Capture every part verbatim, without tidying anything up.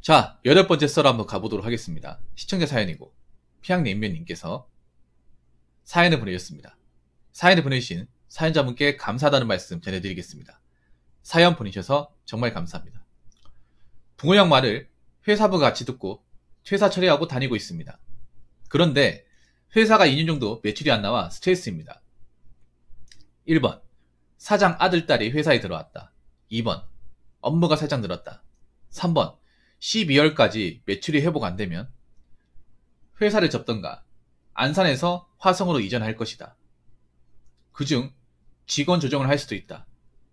자, 여덟 번째 썰 한번 가보도록 하겠습니다. 시청자 사연이고 피양냉면님께서 사연을 보내주셨습니다. 사연을 보내주신 사연자분께 감사하다는 말씀 전해드리겠습니다. 사연 보내셔서 정말 감사합니다. 붕어 형 말을 회사부가 같이 듣고 퇴사 처리하고 다니고 있습니다. 그런데 회사가 이 년 정도 매출이 안 나와 스트레스입니다. 일 번 사장 아들딸이 회사에 들어왔다. 이 번 업무가 살짝 늘었다. 삼 번 십이월까지 매출이 회복 안 되면 회사를 접던가 안산에서 화성으로 이전할 것이다. 그중 직원 조정을 할 수도 있다.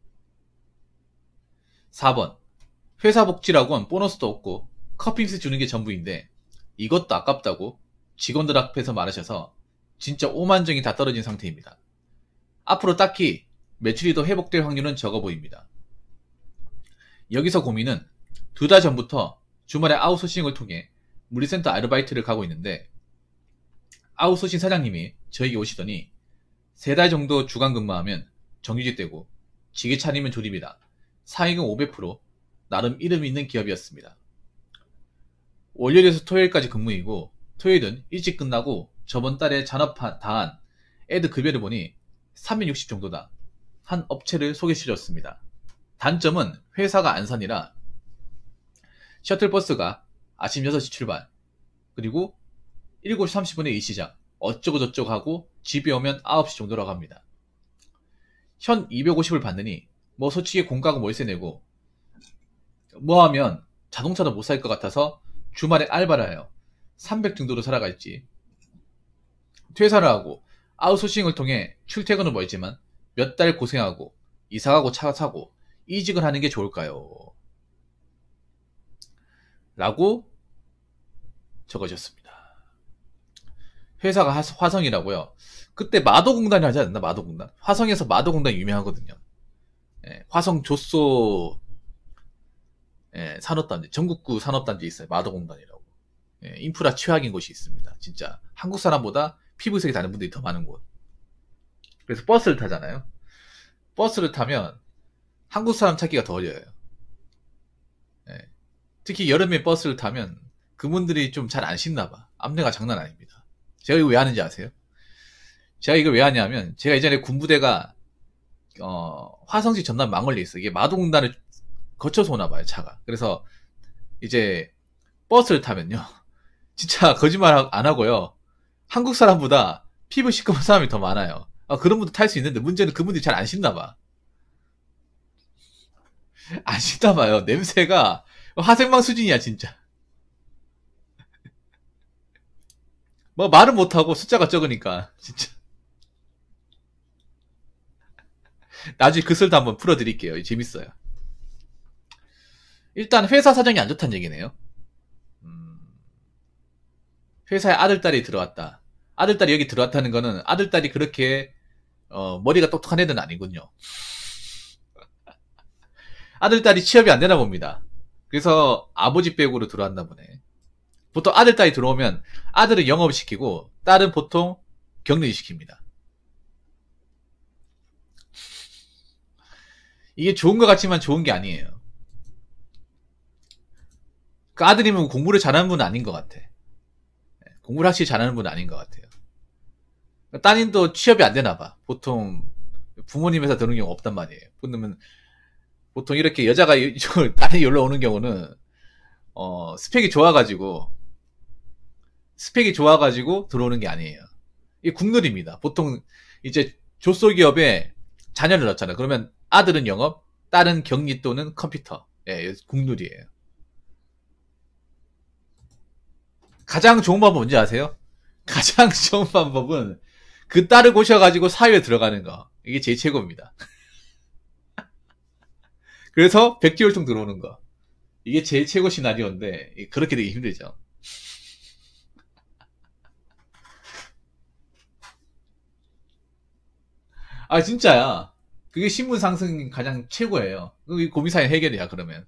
사 번 회사 복지라고는 보너스도 없고 커피스 주는 게 전부인데 이것도 아깝다고 직원들 앞에서 말하셔서 진짜 오만정이 다 떨어진 상태입니다. 앞으로 딱히 매출이 더 회복될 확률은 적어 보입니다. 여기서 고민은 두 달 전부터 주말에 아웃소싱을 통해 물리센터 아르바이트를 가고 있는데 아웃소싱 사장님이 저에게 오시더니 세 달 정도 주간 근무하면 정규직 되고 지게 차리면 조립이다. 사익은 오백 퍼센트 나름 이름 있는 기업이었습니다. 월요일에서 토요일까지 근무이고 토요일은 일찍 끝나고 저번 달에 잔업 다한 애드 급여를 보니 삼백육십 정도다. 한 업체를 소개시켜줬습니다. 단점은 회사가 안산이라 셔틀버스가 아침 여섯 시 출발 그리고 일곱 시 삼십 분에 이 시작 어쩌고 저쩌고 하고 집에 오면 아홉 시 정도라고 합니다. 현 이백오십을 받느니 뭐 솔직히 공과금 월세 내고 뭐 하면 자동차도 못 살 것 같아서 주말에 알바를 해요. 삼백 정도로 살아갈지 퇴사를 하고 아웃소싱을 통해 출퇴근은 멀지만 몇 달 고생하고 이사가고 차 사고 이직을 하는 게 좋을까요? 라고 적어줬습니다. 회사가 화성이라고요. 그때 마도공단이 하지 않나? 마도공단. 화성에서 마도공단이 유명하거든요. 예, 화성 조소 예, 산업단지, 전국구 산업단지 있어요. 마도공단이라고. 예, 인프라 최악인 곳이 있습니다. 진짜 한국 사람보다 피부색이 다른 분들이 더 많은 곳. 그래서 버스를 타잖아요. 버스를 타면 한국 사람 찾기가 더 어려워요. 예, 특히 여름에 버스를 타면 그분들이 좀 잘 안 씻나봐. 앞내가 장난 아닙니다. 제가 이거 왜 하는지 아세요? 제가 이걸 왜 하냐면 제가 예전에 군부대가 어, 화성시 전남 망원리에 있어. 이게 마도공단을 거쳐서 오나봐요, 차가. 그래서 이제 버스를 타면요 진짜 거짓말 안 하고요 한국 사람보다 피부 시커먼 사람이 더 많아요. 아, 그런 분도 탈 수 있는데 문제는 그분들이 잘 안 씻나봐. 안 씻나봐요. 냄새가 화생방 수준이야 진짜. 뭐 말은 못하고 숫자가 적으니까 진짜. 나중에 그 썰도 한번 풀어드릴게요. 재밌어요. 일단 회사 사정이 안 좋다는 얘기네요. 음, 회사에 아들딸이 들어왔다. 아들딸이 여기 들어왔다는 거는 아들딸이 그렇게 어, 머리가 똑똑한 애들은 아니군요. 아들딸이 취업이 안 되나 봅니다. 그래서 아버지 백으로 들어왔나 보네. 보통 아들딸이 들어오면 아들은 영업시키고 딸은 보통 격리 시킵니다. 이게 좋은 것 같지만 좋은 게 아니에요. 그 아들이면 공부를 잘하는 분은 아닌 것 같아. 공부를 확실히 잘하는 분은 아닌 것 같아요. 따님도 취업이 안 되나 봐. 보통 부모님 회사 드는 경우 없단 말이에요. 그러면 보통 이렇게 여자가 딸이 연락 오는 경우는 어, 스펙이 좋아가지고 스펙이 좋아가지고 들어오는 게 아니에요. 이게 국룰입니다. 보통 이제 조소기업에 자녀를 낳잖아요. 그러면 아들은 영업, 딸은 격리 또는 컴퓨터. 예, 국룰이에요. 가장 좋은 방법 뭔지 아세요? 가장 좋은 방법은 그 딸을 고셔가지고 사회에 들어가는 거. 이게 제일 최고입니다. 그래서 백지월통 들어오는 거. 이게 제일 최고 시나리오인데 그렇게 되기 힘들죠. 아 진짜야. 그게 신분 상승 가장 최고예요. 고민사연 해결이야 그러면.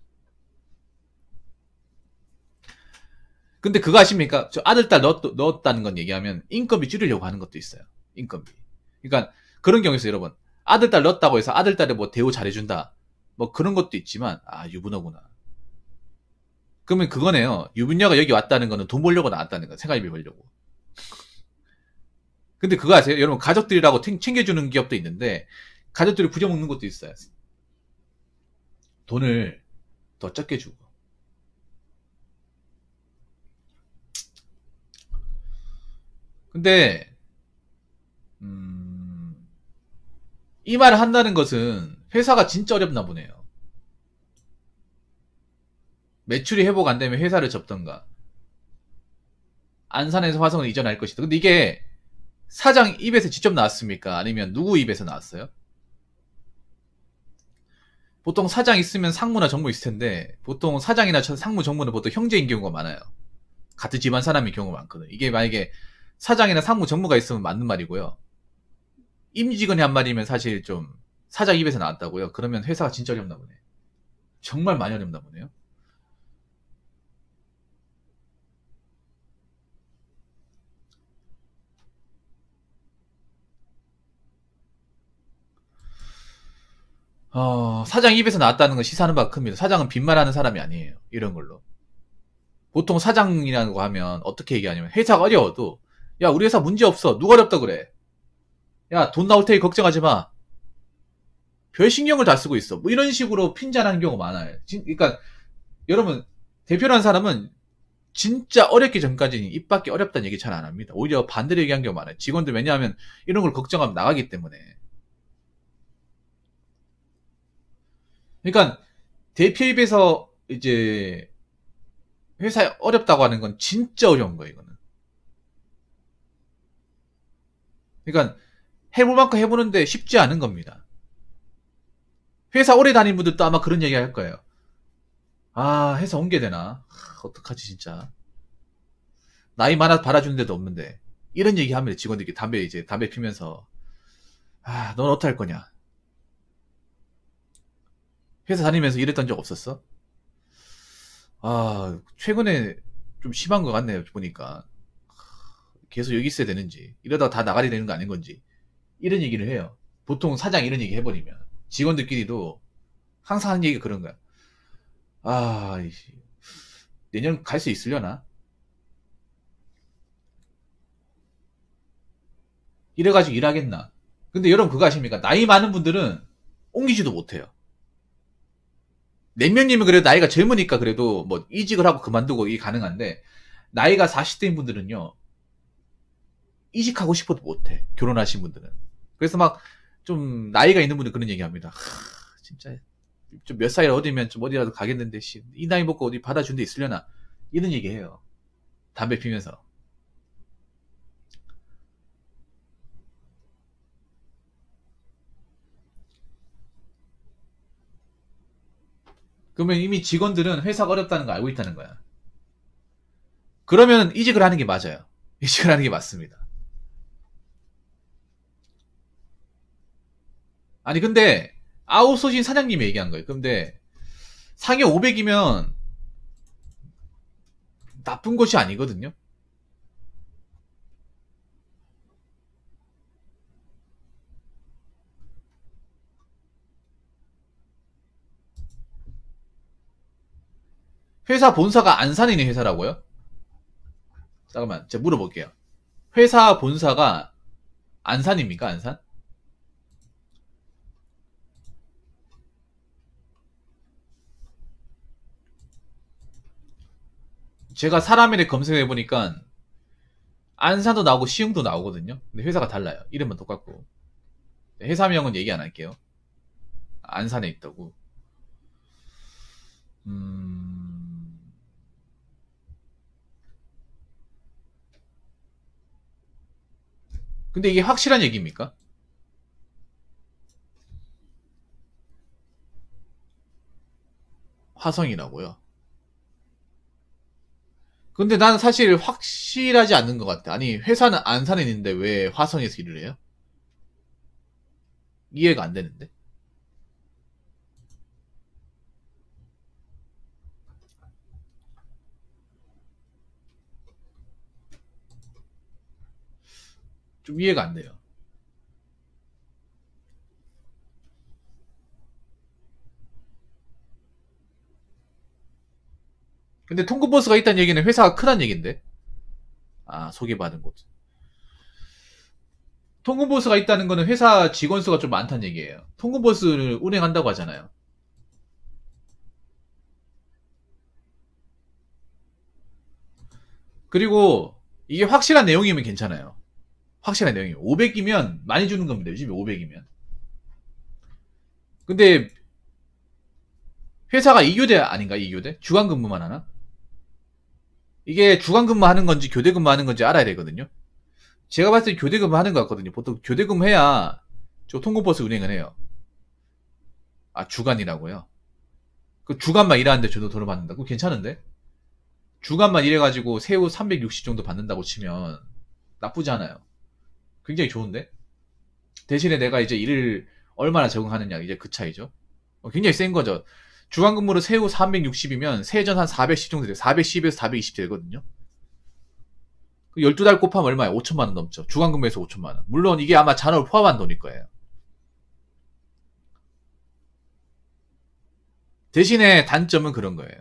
근데 그거 아십니까? 저 아들, 딸 넣었, 넣었다는 건 얘기하면 인건비 줄이려고 하는 것도 있어요. 인건비. 그러니까 그런 경우에서 여러분 아들, 딸 넣었다고 해서 아들, 딸에 뭐 대우 잘해준다. 뭐 그런 것도 있지만 아 유부너구나. 그러면 그거네요. 유부녀가 여기 왔다는 거는 돈 벌려고 나왔다는 거. 생활비 벌려고. 근데 그거 아세요? 여러분 가족들이라고 챙겨주는 기업도 있는데 가족들이 부려먹는 것도 있어요. 돈을 더 적게 주고. 근데 음, 이 말을 한다는 것은 회사가 진짜 어렵나 보네요. 매출이 회복 안 되면 회사를 접던가 안산에서 화성을 이전할 것이다. 근데 이게 사장 입에서 직접 나왔습니까? 아니면 누구 입에서 나왔어요? 보통 사장 있으면 상무나 정무 있을 텐데 보통 사장이나 상무 정무는 보통 형제인 경우가 많아요. 같은 집안 사람인 경우가 많거든. 이게 만약에 사장이나 상무 정무가 있으면 맞는 말이고요. 임직원이 한 말이면 사실 좀 사장 입에서 나왔다고요. 그러면 회사가 진짜 어렵나 보네. 정말 많이 어렵나 보네요. 어, 사장 입에서 나왔다는 건 시사하는 바가 큽니다. 사장은 빈말하는 사람이 아니에요. 이런 걸로. 보통 사장이라는 거 하면 어떻게 얘기하냐면 회사가 어려워도 야 우리 회사 문제 없어. 누가 어렵다 그래. 야 돈 나올 테니 걱정하지 마. 별 신경을 다 쓰고 있어. 뭐 이런 식으로 핀잔하는 경우가 많아요. 진, 그러니까 여러분 대표라는 사람은 진짜 어렵기 전까지는 입 밖에 어렵다는 얘기 잘 안 합니다. 오히려 반대로 얘기한 경우가 많아요. 직원들 왜냐하면 이런 걸 걱정하면 나가기 때문에. 그러니까 대표 입에서 이제 회사에 어렵다고 하는 건 진짜 어려운 거예요, 이거는. 그러니까 해볼 만큼 해보는데 쉽지 않은 겁니다. 회사 오래 다닌 분들도 아마 그런 얘기 할 거예요. 아, 회사 옮겨야 되나? 하, 어떡하지, 진짜. 나이 많아서 받아주는 데도 없는데. 이런 얘기 하면 직원들이 담배 이제 담배 피면서 아, 넌 어떡할 거냐? 회사 다니면서 이랬던 적 없었어? 아, 최근에 좀 심한 것 같네요, 보니까. 계속 여기 있어야 되는지, 이러다가 다 나가야 되는 거 아닌 건지, 이런 얘기를 해요. 보통 사장 이런 얘기 해버리면. 직원들끼리도 항상 하는 얘기가 그런 거야. 아, 내년 갈 수 있으려나? 이래가지고 일하겠나? 근데 여러분 그거 아십니까? 나이 많은 분들은 옮기지도 못해요. 냉면님은 그래도 나이가 젊으니까 그래도 뭐 이직을 하고 그만두고 이게 가능한데, 나이가 사십 대인 분들은요, 이직하고 싶어도 못해. 결혼하신 분들은. 그래서 막 좀 나이가 있는 분들 그런 얘기 합니다. 하, 진짜 좀 몇 살 어디면 좀 어디라도 가겠는데 씨, 이 나이 먹고 어디 받아준 데 있으려나? 이런 얘기 해요. 담배 피면서. 그러면 이미 직원들은 회사가 어렵다는 거 알고 있다는 거야. 그러면 이직을 하는 게 맞아요. 이직을 하는 게 맞습니다. 아니 근데 아웃소싱 사장님이 얘기한 거예요. 근데 상해 오백이면 나쁜 것이 아니거든요. 회사 본사가 안산에 있는 회사라고요? 잠깐만, 제가 물어볼게요. 회사 본사가 안산입니까? 안산? 제가 사람일에 검색해보니까 안산도 나오고 시흥도 나오거든요. 근데 회사가 달라요. 이름은 똑같고. 회사명은 얘기 안 할게요. 안산에 있다고. 음... 근데 이게 확실한 얘기입니까? 화성이라고요. 근데 난 사실 확실하지 않는 것 같아. 아니, 회사는 안산에 있는데 왜 화성에서 일을 해요? 이해가 안 되는데. 좀 이해가 안 돼요. 근데 통근버스가 있다는 얘기는 회사가 크다는 얘긴데. 아, 소개받은 곳. 통근버스가 있다는 거는 회사 직원 수가 좀 많다는 얘기예요. 통근버스를 운행한다고 하잖아요. 그리고 이게 확실한 내용이면 괜찮아요. 확실한 내용이면. 오백이면 많이 주는 겁니다. 요즘에 오백이면. 근데 회사가 이 교대 아닌가? 이 교대? 주간 근무만 하나? 이게 주간 근무하는 건지 교대 근무하는 건지 알아야 되거든요. 제가 봤을 때 교대 근무하는 것 같거든요. 보통 교대 근무해야 저 통근버스 운행을 해요. 아, 주간이라고요? 그 주간만 일하는데 저도 돈을 받는다. 그거 괜찮은데? 주간만 일해가지고 세후 삼백육십 정도 받는다고 치면 나쁘지 않아요. 굉장히 좋은데? 대신에 내가 이제 일을 얼마나 적응하느냐, 이제 그 차이죠. 어, 굉장히 센 거죠. 주간 근무로 세후 삼백육십이면 세전 한 사백십 정도 돼요. 사백십에서 사백이십 되거든요. 열두 달 곱하면 얼마예요? 오천만 원 넘죠. 주간 근무에서 오천만 원. 물론 이게 아마 잔업을 포함한 돈일 거예요. 대신에 단점은 그런 거예요.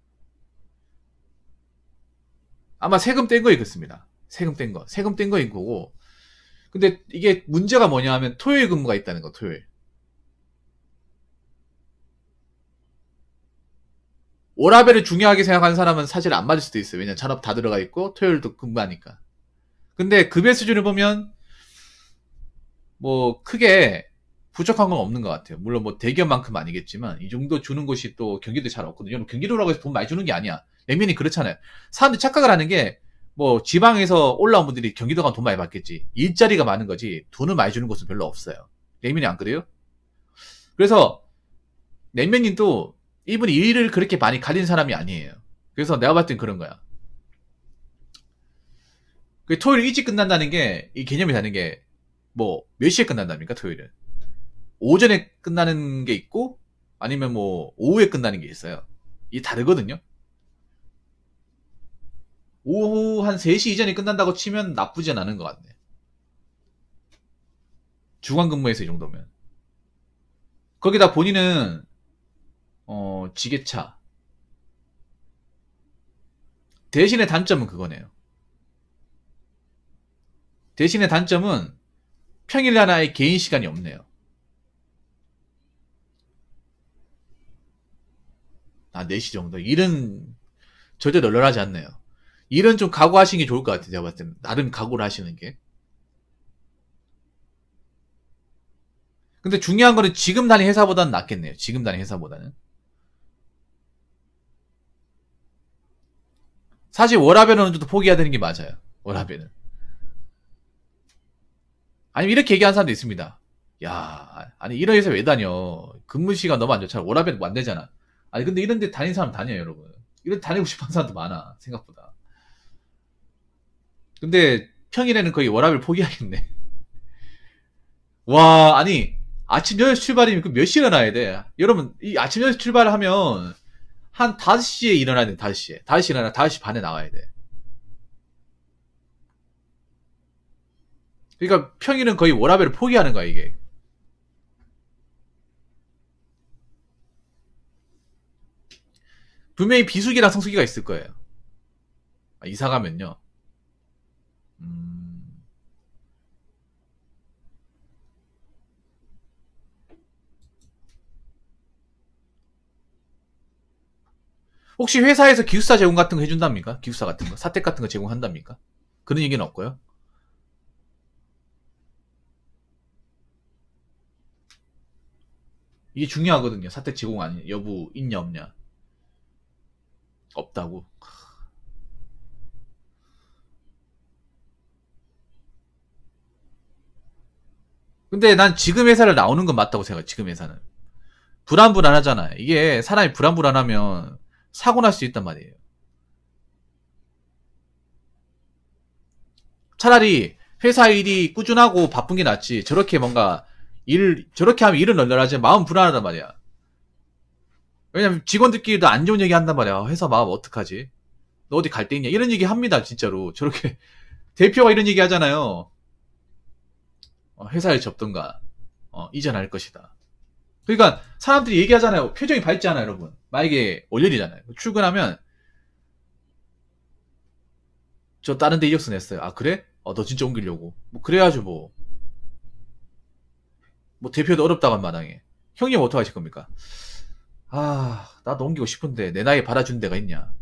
아마 세금 뗀 거이겠습니다. 세금 뗀 거. 세금 뗀 거인 거고. 근데 이게 문제가 뭐냐 하면 토요일 근무가 있다는 거, 토요일. 워라밸을 중요하게 생각하는 사람은 사실 안 맞을 수도 있어요. 왜냐면 잔업 다 들어가 있고 토요일도 근무하니까. 근데 급여 수준을 보면 뭐 크게 부족한 건 없는 것 같아요. 물론 뭐 대기업만큼 아니겠지만 이 정도 주는 곳이 또 경기도에 잘 없거든요. 경기도라고 해서 돈 많이 주는 게 아니야. 냉면이 그렇잖아요. 사람들이 착각을 하는 게 뭐 지방에서 올라온 분들이 경기도 가면 돈 많이 받겠지. 일자리가 많은 거지 돈을 많이 주는 곳은 별로 없어요. 냉면이 안 그래요? 그래서 냉면님도 이분이 일을 그렇게 많이 가린 사람이 아니에요. 그래서 내가 봤을 땐 그런 거야. 그 토요일 일찍 끝난다는 게 이 개념이 다른 게 뭐 몇 시에 끝난답니까 토요일은? 오전에 끝나는 게 있고 아니면 뭐 오후에 끝나는 게 있어요. 이게 다르거든요. 오후 한 세 시 이전에 끝난다고 치면 나쁘진 않은 것 같네. 주간 근무에서 이 정도면. 거기다 본인은 어 지게차. 대신에 단점은 그거네요. 대신에 단점은 평일 하나의 개인 시간이 없네요. 아, 네 시 정도. 일은 절대 널널하지 않네요. 일은 좀 각오하시는 게 좋을 것 같아요. 제가 봤을 때는. 나름 각오를 하시는 게. 근데 중요한 거는 지금 다니는 회사보다는 낫겠네요. 지금 다니는 회사보다는. 사실 워라밸은 어느 정도 포기해야 되는 게 맞아요. 워라밸은. 아니면 이렇게 얘기하는 사람도 있습니다. 야, 아니 이런 회사 왜 다녀? 근무 시간 너무 안 좋잖아. 워라밸 뭐 안 되잖아. 아니 근데 이런 데 다니는 사람 다녀요, 여러분. 이런 데 다니고 싶어 하는 사람도 많아. 생각보다. 근데 평일에는 거의 워라밸 포기하겠네. 와, 아니 아침 여덟 시 출발이면 그 몇 시에 일어나야 돼? 여러분, 이 아침 여덟 시 출발을 하면 한 다섯 시에 일어나야 돼. 다섯 시에. 다섯 시에 일어나 다섯 시 반에 나와야 돼. 그러니까 평일은 거의 워라밸을 포기하는 거야, 이게. 분명히 비수기랑 성수기가 있을 거예요. 아, 이사 가면요. 음... 혹시 회사에서 기숙사 제공 같은 거 해준답니까? 기숙사 같은 거, 사택 같은 거 제공한답니까? 그런 얘기는 없고요. 이게 중요하거든요. 사택 제공 아니 여부 있냐 없냐. 없다고. 근데 난 지금 회사를 나오는 건 맞다고 생각해. 지금 회사는 불안불안하잖아요. 이게 사람이 불안불안하면 사고 날 수 있단 말이에요. 차라리 회사 일이 꾸준하고 바쁜 게 낫지. 저렇게 뭔가 일 저렇게 하면 일은 널널하지 마음 불안하단 말이야. 왜냐면 직원들끼리도 안 좋은 얘기 한단 말이야. 회사 마음 어떡하지? 너 어디 갈 데 있냐? 이런 얘기 합니다, 진짜로. 저렇게 대표가 이런 얘기 하잖아요. 어, 회사를 접든가 어, 이전할 것이다. 그러니까 사람들이 얘기하잖아요. 표정이 밝지 않아요, 여러분. 만약에 월요일이잖아요. 출근하면 저 다른 데 이력서 냈어요. 아, 그래? 어, 너 진짜 옮기려고. 뭐, 그래야죠, 뭐. 뭐, 대표도 어렵다고 한 마당에. 형님 어떡 하실 겁니까? 아, 나도 옮기고 싶은데, 내 나이에 받아준 데가 있냐.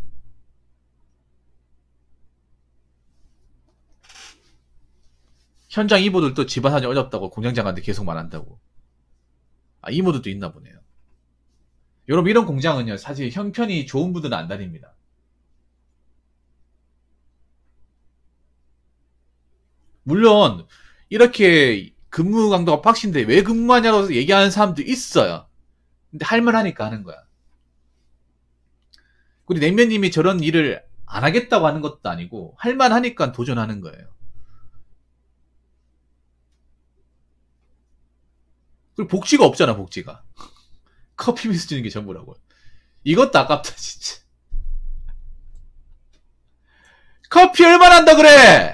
현장 이모들도 집안 사정이 어렵다고 공장장한테 계속 말한다고. 아, 이모들도 있나 보네요. 여러분, 이런 공장은요, 사실 형편이 좋은 분들은 안 다닙니다. 물론, 이렇게 근무 강도가 빡신데 왜 근무하냐고 얘기하는 사람도 있어요. 근데 할만하니까 하는 거야. 우리 냉면님이 저런 일을 안 하겠다고 하는 것도 아니고, 할만하니까 도전하는 거예요. 그리고 복지가 없잖아, 복지가. 커피 미스 주는 게 전부라고요. 이것도 아깝다, 진짜. 커피 얼마나 한다 그래!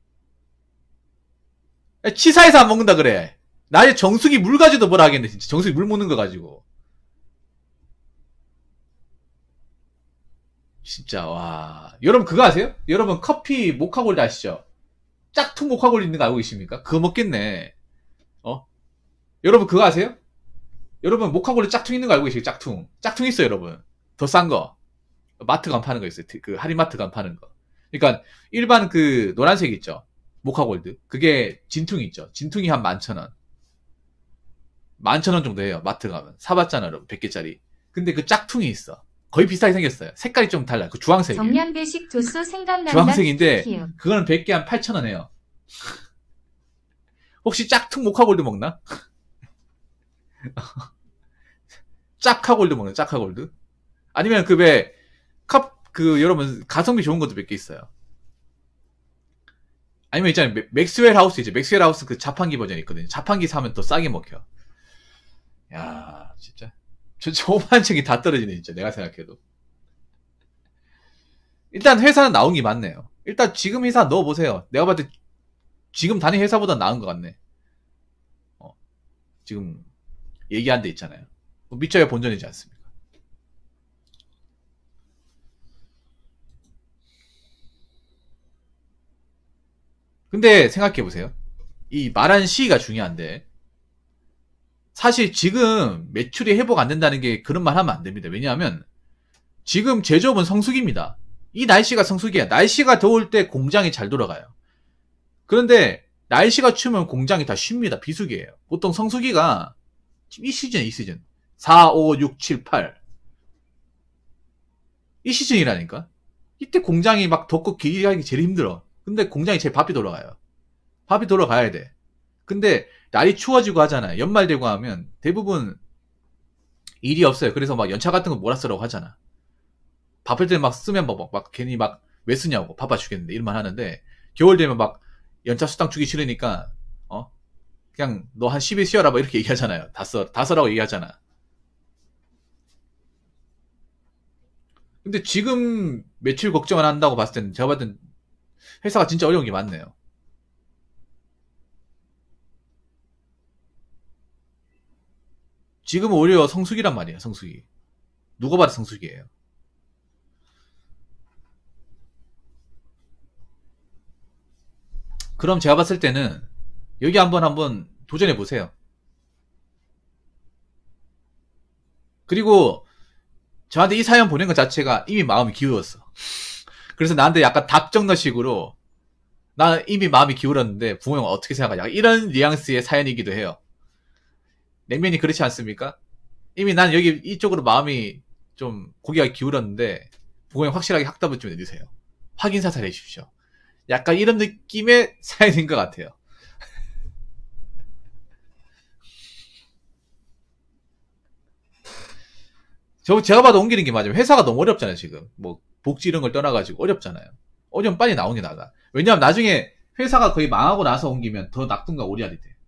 치사해서 안 먹는다 그래. 나의 정수기 물 가지도 뭐라 하겠네, 진짜. 정수기 물 먹는 거 가지고. 진짜, 와. 여러분 그거 아세요? 여러분 커피 모카골드 아시죠? 짝퉁 모카골드 있는 거 알고 계십니까? 그거 먹겠네. 어? 여러분 그거 아세요? 여러분 모카골드 짝퉁 있는 거 알고 계시죠? 짝퉁. 짝퉁 있어요, 여러분. 더 싼 거. 마트 간 파는 거 있어요. 그 할인마트 간 파는 거. 그러니까 일반 그 노란색 있죠? 모카골드. 그게 진퉁 있죠? 진퉁이 한 만천원. 만천원 정도 해요. 마트 가면. 사봤잖아, 여러분. 백 개짜리. 근데 그 짝퉁이 있어. 거의 비슷하게 생겼어요. 색깔이 좀 달라요. 그 주황색이. 정량배식 조수 생각난다. 주황색인데 그거는 백 개 한 팔천원 해요. 혹시 짝퉁 모카골드 먹나? 짝카골드 먹나? 짝카골드? 아니면 그 왜 컵 그 여러분 가성비 좋은 것도 몇 개 있어요. 아니면 있잖아요. 맥스웰 하우스 있죠. 맥스웰 하우스 그 자판기 버전이 있거든요. 자판기 사면 더 싸게 먹혀. 야, 진짜. 저, 저만책이 다 떨어지네, 진짜. 내가 생각해도. 일단 회사는 나온 게 맞네요. 일단 지금 회사 넣어보세요. 내가 봤을 때 지금 다니는 회사보다 나은 것 같네. 어, 지금 얘기한 데 있잖아요. 밑자야 본전이지 않습니까? 근데 생각해보세요. 이 말한 시기가 중요한데 사실 지금 매출이 회복 안 된다는 게 그런 말 하면 안 됩니다. 왜냐하면 지금 제조업은 성수기입니다. 이 날씨가 성수기야. 날씨가 더울 때 공장이 잘 돌아가요. 그런데 날씨가 추우면 공장이 다 쉽니다. 비수기예요. 보통 성수기가 이 시즌, 이 시즌. 사, 오, 육, 칠, 팔. 이 시즌이라니까. 이때 공장이 막 덥고 길게 하기 제일 힘들어. 근데 공장이 제일 바삐 돌아가요. 바삐 돌아가야 돼. 근데 날이 추워지고 하잖아요. 연말 되고 하면 대부분 일이 없어요. 그래서 막 연차 같은 거 몰아쓰라고 하잖아. 바쁠 때 막 쓰면 막, 막, 막 괜히 막 왜 쓰냐고 바빠 죽겠는데 이런 말 하는데 겨울 되면 막 연차 수당 주기 싫으니까 어 그냥 너 한 십 일 쉬어라 막 이렇게 얘기하잖아요. 다 써, 다 써라고 얘기하잖아. 근데 지금 매출 걱정 안 한다고 봤을 때는 제가 봤을 땐 회사가 진짜 어려운 게 많네요. 지금은 오히려 성수기란 말이에요. 성수기. 누가 봐도 성수기예요. 그럼 제가 봤을 때는 여기 한번 한번 도전해 보세요. 그리고 저한테 이 사연 보낸 것 자체가 이미 마음이 기울었어. 그래서 나한테 약간 답정너식으로 나 이미 마음이 기울었는데 부모 형 어떻게 생각하냐 이런 뉘앙스의 사연이기도 해요. 냉면이 그렇지 않습니까? 이미 난 여기 이쪽으로 마음이 좀 고개가 기울었는데 부모 형 확실하게 확답을 좀 해주세요. 확인 사살 해주십시오. 약간 이런 느낌의 사연인 것 같아요. 저 제가 봐도 옮기는 게 맞아요. 회사가 너무 어렵잖아요 지금. 뭐 복지 이런 걸 떠나가지고 어렵잖아요. 어려면 빨리 나오는 게 나가. 왜냐하면 나중에 회사가 거의 망하고 나서 옮기면 더 낙동과 오리알이 돼.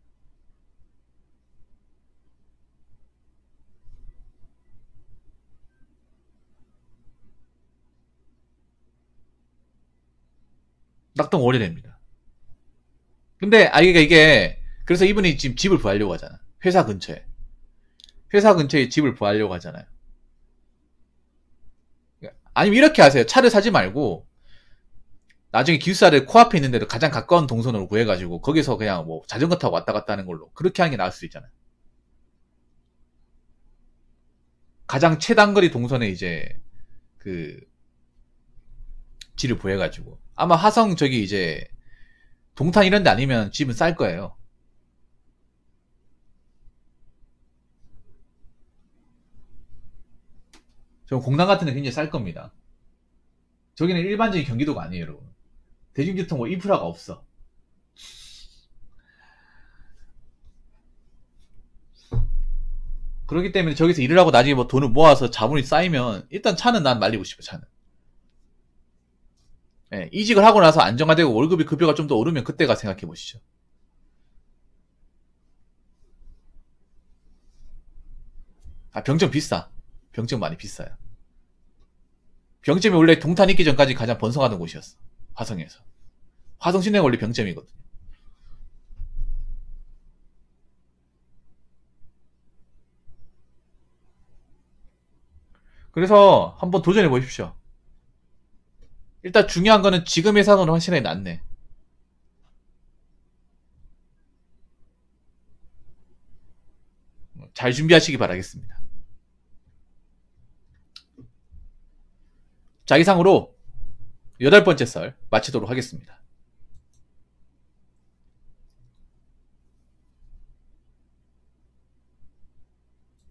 낙동 오리됩니다. 근데 아 이게 이게 그래서 이분이 지금 집을 구하려고 하잖아. 회사 근처에. 회사 근처에 집을 구하려고 하잖아요. 아니면 이렇게 하세요. 차를 사지 말고 나중에 기숙사를 코앞에 있는 데로 가장 가까운 동선으로 구해가지고 거기서 그냥 뭐 자전거 타고 왔다 갔다 하는 걸로 그렇게 하는 게 나을 수도 있잖아요. 가장 최단거리 동선에 이제 그 지를 구해가지고 아마 화성 저기 이제 동탄 이런 데 아니면 집은 쌀 거예요. 저 공단 같은 데 굉장히 쌀 겁니다. 저기는 일반적인 경기도가 아니에요, 여러분. 대중교통 뭐 인프라가 없어. 그렇기 때문에 저기서 일을 하고 나중에 뭐 돈을 모아서 자본이 쌓이면 일단 차는 난 말리고 싶어, 차는. 예, 이직을 하고 나서 안정화되고 월급이 급여가 좀 더 오르면 그때가 생각해 보시죠. 아, 병점 비싸. 병점 많이 비싸요. 병점이 원래 동탄 있기 전까지 가장 번성하던 곳이었어. 화성에서. 화성 시내가 원래 병점이거든. 그래서 한번 도전해 보십시오. 일단 중요한 거는 지금 회사는 확실하게 낫네. 잘 준비하시기 바라겠습니다. 자, 이상으로 여덟 번째 썰 마치도록 하겠습니다.